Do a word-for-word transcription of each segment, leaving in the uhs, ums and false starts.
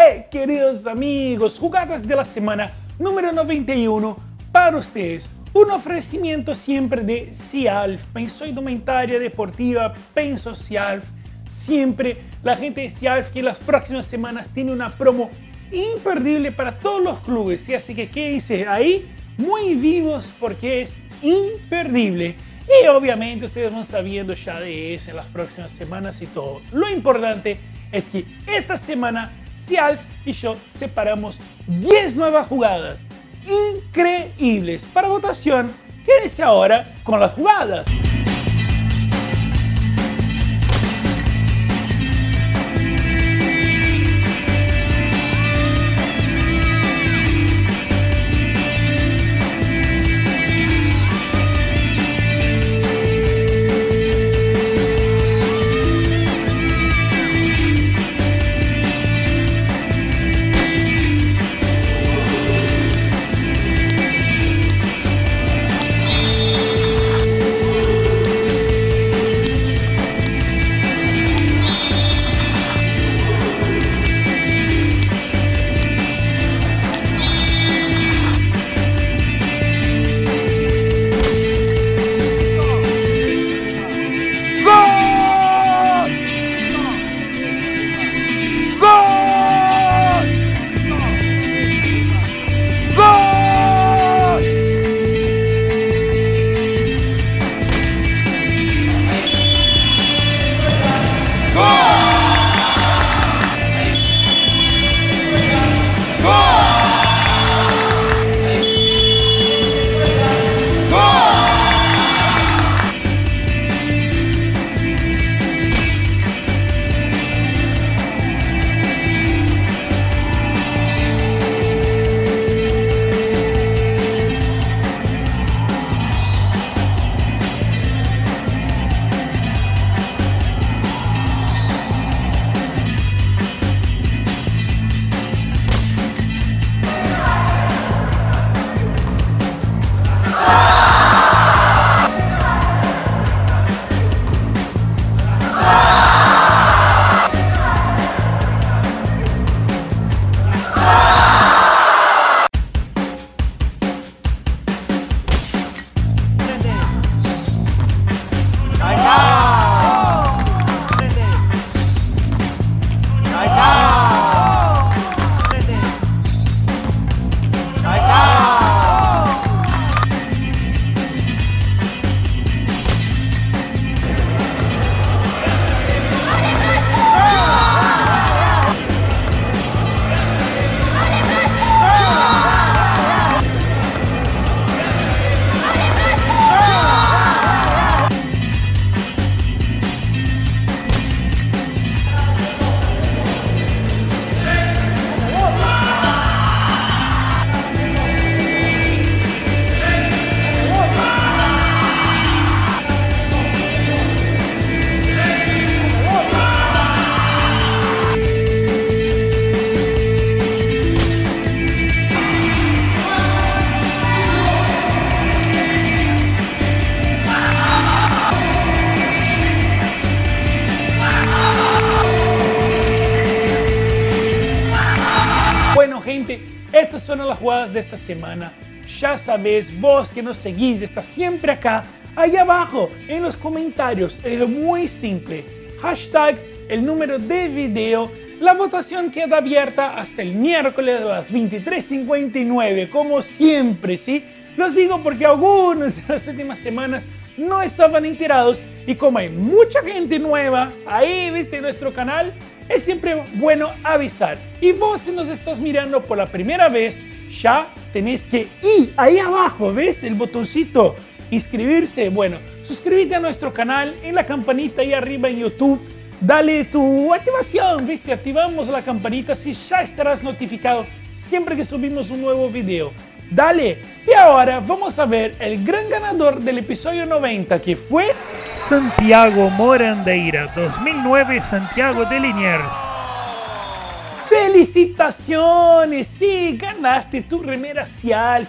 Hey, queridos amigos, jugadas de la semana número noventa y uno para ustedes. Un ofrecimiento siempre de Cialf, pensó indumentaria deportiva, pensó Cialf. Siempre la gente de Cialf que en las próximas semanas tiene una promo imperdible para todos los clubes. ¿Sí? Así que quédense ahí muy vivos porque es imperdible. Y obviamente ustedes van sabiendo ya de eso en las próximas semanas y todo. Lo importante es que esta semana Cialf y yo separamos diez nuevas jugadas increíbles para votación. Quédense ahora con las jugadas. Estas son las jugadas de esta semana. Ya sabes, vos que nos seguís, estás siempre acá, ahí abajo, en los comentarios. Es muy simple. Hashtag el número de video. La votación queda abierta hasta el miércoles a las veintitrés cincuenta y nueve, como siempre, ¿sí? Los digo porque algunos en las últimas semanas no estaban enterados y como hay mucha gente nueva ahí, viste, en nuestro canal, es siempre bueno avisar. Y vos si nos estás mirando por la primera vez, ya tenés que ir ahí abajo, ¿ves? El botoncito inscribirse. Bueno, suscríbete a nuestro canal en la campanita ahí arriba en YouTube. Dale tu activación, ¿viste? Activamos la campanita, así ya estarás notificado siempre que subimos un nuevo video. Dale. Y ahora vamos a ver el gran ganador del episodio noventa, que fue Santiago Morandeira, dos mil nueve Santiago de Liniers. ¡Felicitaciones! Sí, ganaste tu remera Cialf.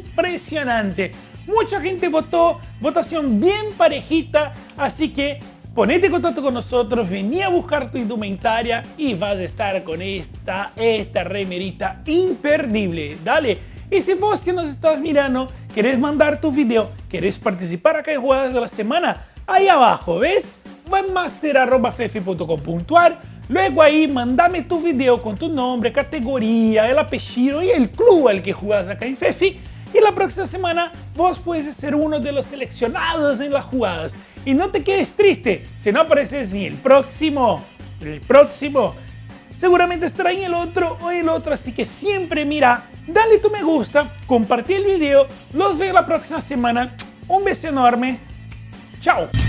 Impresionante. Mucha gente votó, votación bien parejita, así que ponete en contacto con nosotros, vení a buscar tu indumentaria y vas a estar con esta, esta remerita imperdible. Dale. Y si vos que nos estás mirando querés mandar tu video, querés participar acá en Jugadas de la Semana, ahí abajo, ¿ves? webmaster arroba fefi punto com punto ar. Luego ahí mandame tu video con tu nombre, categoría, el apellido y el club al que jugás acá en Fefi. Y la próxima semana vos puedes ser uno de los seleccionados en las jugadas. Y no te quedes triste si no apareces ni el próximo, el próximo. Seguramente estará en el otro o el otro, así que siempre mira, dale tu me gusta, compartí el video, los veo la próxima semana. Un beso enorme. Chao.